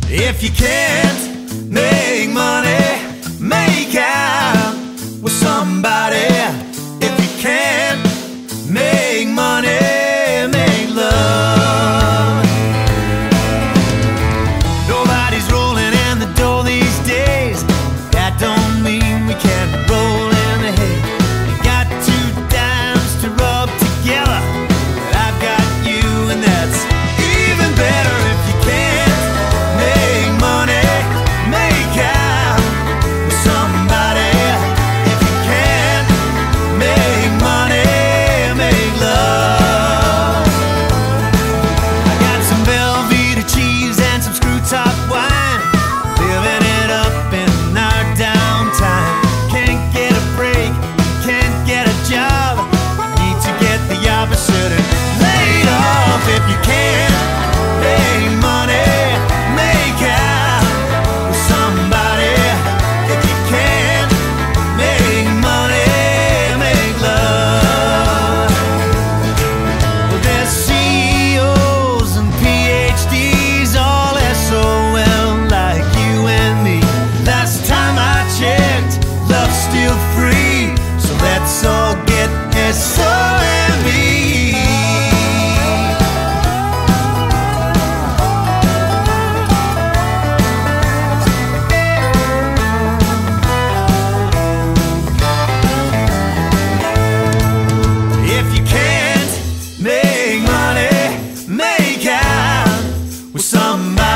If you can't make money, make out with somebody. If you can't make money, make love. Nobody's rolling in the dough these days. That don't mean we can't roll in the hay. You got two dimes to rub together, but I've got you, and that's even better. If you can't make money, make out with somebody. If you can't make money, make love. I got some Velveeta cheese and some screw top wine, living it up in our downtime. Can't get a break, can't get a job, need to get the opposite and laid off. If you can't make money, make out with somebody. If you can't make money, make love. Well, there's CEOs and PhDs, all SOL like you and me. Last time I checked, love's still free, so let's all get SOME. If you can't make money, make out with somebody.